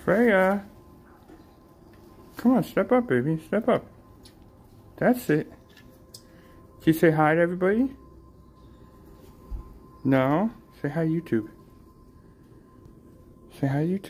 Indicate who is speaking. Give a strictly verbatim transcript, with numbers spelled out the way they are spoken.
Speaker 1: Freya. Come on, step up, baby. Step up. That's it. Can you say hi to everybody? No? Say hi, YouTube. Say hi, YouTube.